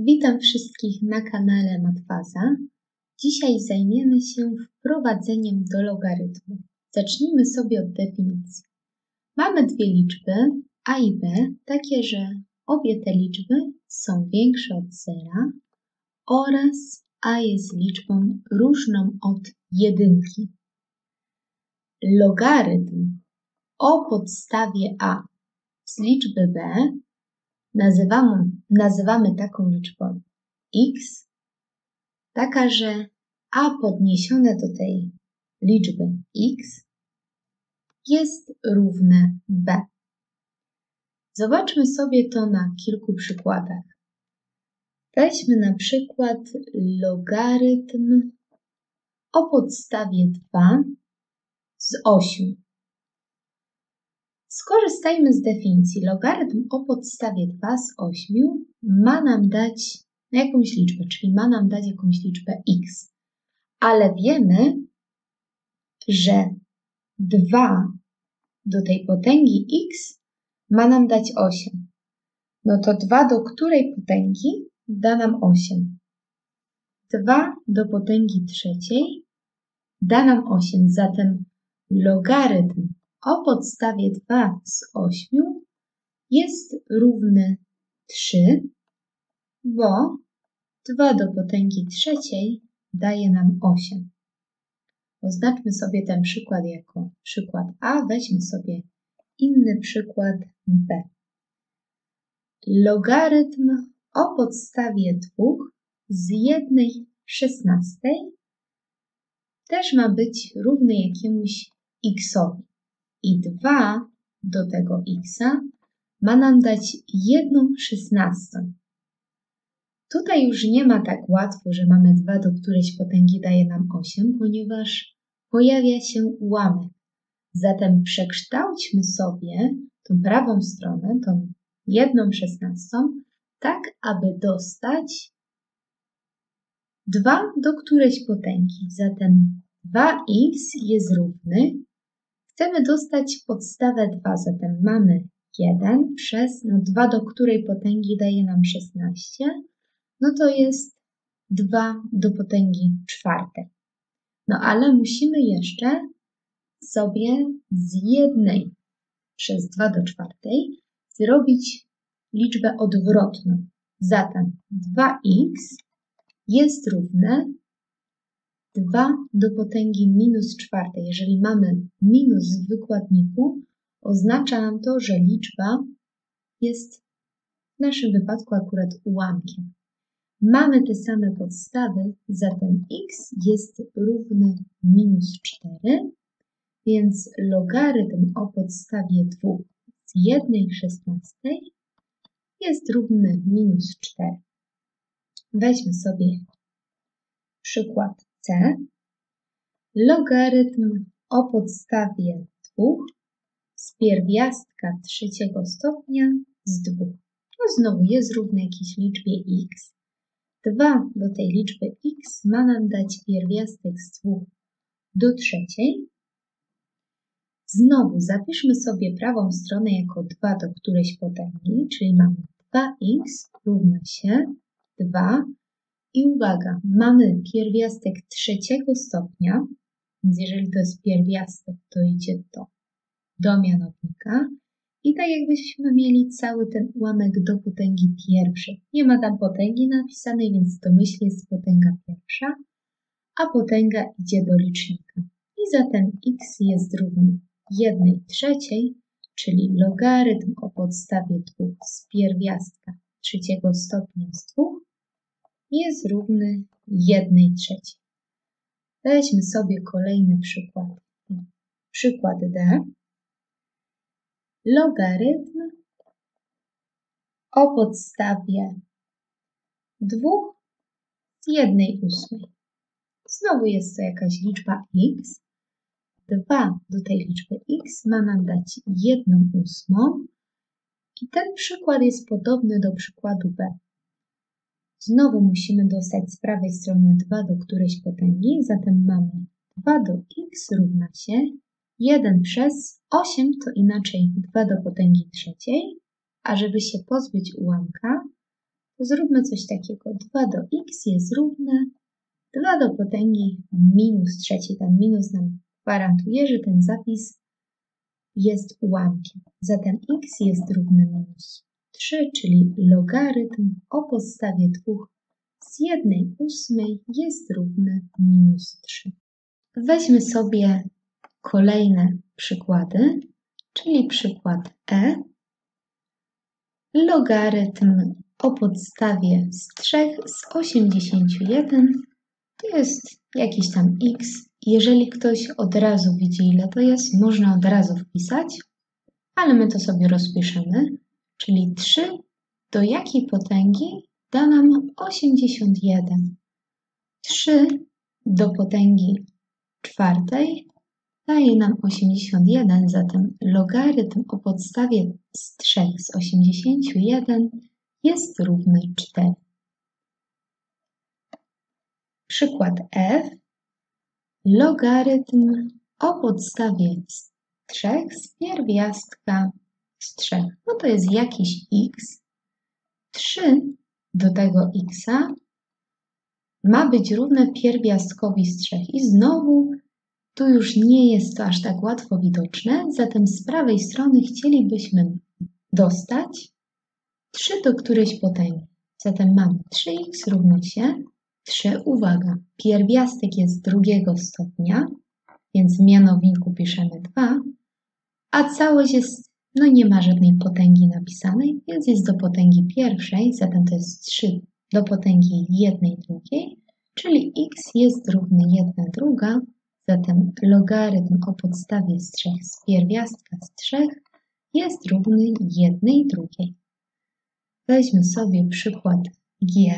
Witam wszystkich na kanale Matwaza. Dzisiaj zajmiemy się wprowadzeniem do logarytmu. Zacznijmy sobie od definicji. Mamy dwie liczby a i b, takie, że obie te liczby są większe od zera oraz a jest liczbą różną od jedynki. Logarytm o podstawie a z liczby b nazywamy taką liczbą x, taka, że a podniesione do tej liczby x jest równe b. Zobaczmy sobie to na kilku przykładach. Weźmy na przykład logarytm o podstawie 2 z 8. Skorzystajmy z definicji. Logarytm o podstawie 2 z 8 ma nam dać jakąś liczbę, czyli ma nam dać jakąś liczbę x. Ale wiemy, że 2 do tej potęgi x ma nam dać 8. No to 2 do której potęgi da nam 8? 2 do potęgi trzeciej da nam 8. Zatem logarytm o podstawie 2 z 8 jest równy 3, bo 2 do potęgi trzeciej daje nam 8. Oznaczmy sobie ten przykład jako przykład A, weźmy sobie inny przykład B. Logarytm o podstawie 2 z 1/16 też ma być równy jakiemuś x-owi. I 2 do tego x ma nam dać 1/16. Tutaj już nie ma tak łatwo, że mamy 2 do którejś potęgi daje nam 8, ponieważ pojawia się ułamek. Zatem przekształćmy sobie tą prawą stronę, tą 1/16, tak aby dostać 2 do którejś potęgi. Zatem 2x jest równy. Chcemy dostać podstawę 2, zatem mamy 1 przez 2 do której potęgi daje nam 16, no to jest 2 do potęgi czwartej. No ale musimy jeszcze sobie z 1 przez 2 do czwartej zrobić liczbę odwrotną. Zatem 2x jest równe 2 do potęgi minus czwartej. Jeżeli mamy minus w wykładniku, oznacza nam to, że liczba jest w naszym wypadku akurat ułamkiem. Mamy te same podstawy, zatem x jest równy minus 4, więc logarytm o podstawie 2 z 1/16 jest równy minus 4. Weźmy sobie przykład C. Logarytm o podstawie 2 z pierwiastka trzeciego stopnia z 2. No znowu jest równy jakiejś liczbie x. 2 do tej liczby x ma nam dać pierwiastek z 2 do trzeciej. Znowu zapiszmy sobie prawą stronę jako 2 do którejś potęgi, czyli mamy 2x równa się 2. I uwaga, mamy pierwiastek trzeciego stopnia, więc jeżeli to jest pierwiastek, to idzie to do mianownika. I tak jakbyśmy mieli cały ten ułamek do potęgi pierwszej. Nie ma tam potęgi napisanej, więc domyślnie jest potęga pierwsza, a potęga idzie do licznika. I zatem x jest równy 1/3, czyli logarytm o podstawie 2 z pierwiastka trzeciego stopnia z 2 jest równy 1/3. Weźmy sobie kolejny przykład. Przykład D. Logarytm o podstawie 2 z 1/8. Znowu jest to jakaś liczba x. 2 do tej liczby x ma nam dać 1/8. I ten przykład jest podobny do przykładu B. Znowu musimy dostać z prawej strony 2 do którejś potęgi, zatem mamy 2 do x równa się 1 przez 8, to inaczej 2 do potęgi trzeciej, a żeby się pozbyć ułamka, to zróbmy coś takiego. 2 do x jest równe 2 do potęgi minus trzeciej. Ten minus nam gwarantuje, że ten zapis jest ułamkiem. Zatem x jest równe minus 3, czyli logarytm o podstawie 2 z 1/8 jest równy minus 3. Weźmy sobie kolejne przykłady, czyli przykład e. Logarytm o podstawie z 3 z 81 to jest jakiś tam x. Jeżeli ktoś od razu widzi, ile to jest, można od razu wpisać, ale my to sobie rozpiszemy, czyli 3 do jakiej potęgi da nam 81. 3 do potęgi czwartej daje nam 81, zatem logarytm o podstawie z 3 z 81 jest równy 4. Przykład f. Logarytm o podstawie z 3 z pierwiastka z 3. No to jest jakiś x. 3 do tego x ma być równe pierwiastkowi z 3. I znowu tu już nie jest to aż tak łatwo widoczne, zatem z prawej strony chcielibyśmy dostać 3 do którejś potęgi. Zatem mamy 3x równa się 3, uwaga, pierwiastek jest drugiego stopnia, więc w mianowniku piszemy 2, a całość jest, no nie ma żadnej potęgi napisanej, więc jest do potęgi pierwszej, zatem to jest 3 do potęgi 1/2, czyli x jest równy 1/2, zatem logarytm o podstawie z 3 z pierwiastka z 3 jest równy 1/2. Weźmy sobie przykład g.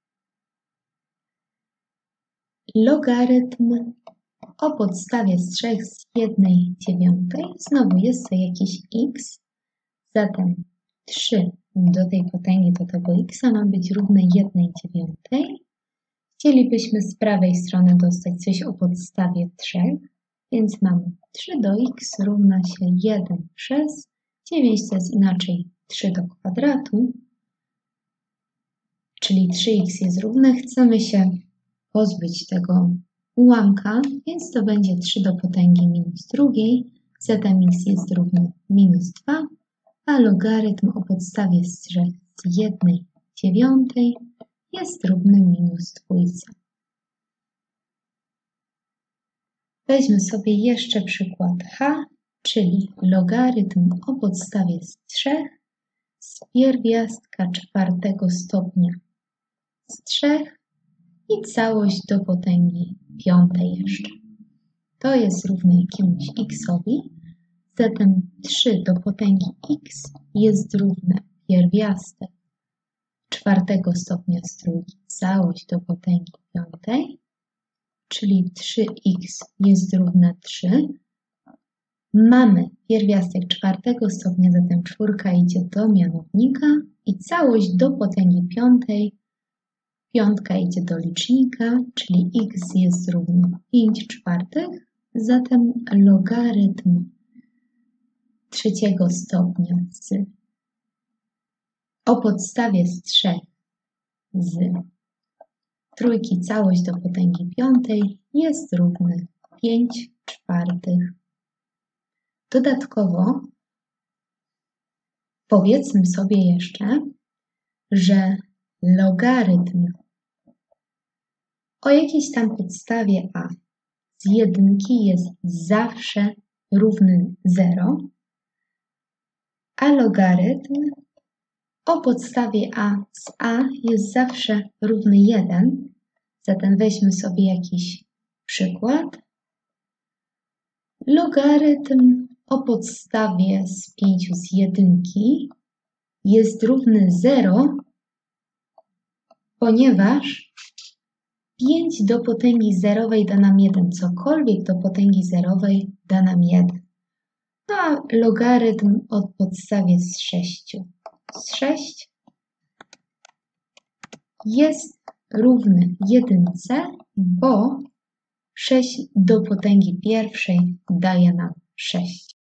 Logarytm o podstawie z 3 z 1/9. Znowu jest to jakiś x. Zatem 3 do tej potęgi do tego x ma być równe 1/9. Chcielibyśmy z prawej strony dostać coś o podstawie 3, więc mamy 3 do x równa się 1 przez 9, to jest inaczej 3 do kwadratu, czyli 3x jest równe. Chcemy się pozbyć tego ułamka, więc to będzie 3 do potęgi minus drugiej, zatem x jest równy minus 2, a logarytm o podstawie z 3 z 1/9 jest równy minus 2. Weźmy sobie jeszcze przykład h, czyli logarytm o podstawie z 3 z pierwiastka czwartego stopnia z 3 i całość do potęgi piątej jeszcze. To jest równe jakiemuś x-owi, zatem 3 do potęgi x jest równe pierwiastek czwartego stopnia z trójki, całość do potęgi piątej, czyli 3x jest równe 3. Mamy pierwiastek czwartego stopnia, zatem czwórka idzie do mianownika i całość do potęgi piątej, piątka idzie do licznika, czyli x jest równy 5/4, zatem logarytm trzeciego stopnia o podstawie z 3 z trójki całość do potęgi piątej jest równy 5/4. Dodatkowo powiedzmy sobie jeszcze, że logarytm o jakiejś tam podstawie a z jedynki jest zawsze równy 0, a logarytm o podstawie a jest zawsze równy 1. Zatem weźmy sobie jakiś przykład. Logarytm o podstawie z 5 z jedynki jest równy 0, ponieważ 5 do potęgi zerowej da nam 1, cokolwiek do potęgi zerowej da nam 1. A logarytm od podstawie z 6 z 6 jest równy 1, bo 6 do potęgi pierwszej daje nam 6.